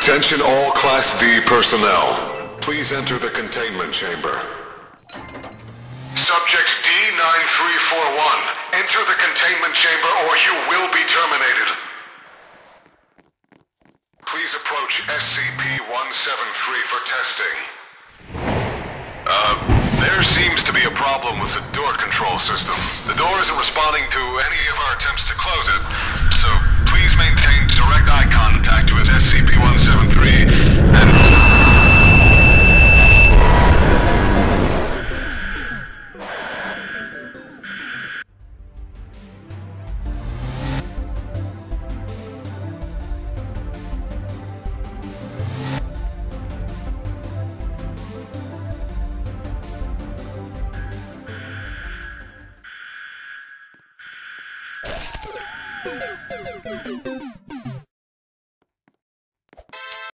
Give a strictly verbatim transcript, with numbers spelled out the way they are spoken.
Attention all Class D personnel. Please enter the containment chamber. Subject D nine three four one, enter the containment chamber or you will be terminated. Please approach S C P one seven three for testing. Uh, there seems to be a problem with the door control system. The door isn't responding to any of our attempts to close it, so please maintain direct eye contact with S C P one seven three and... Thank you.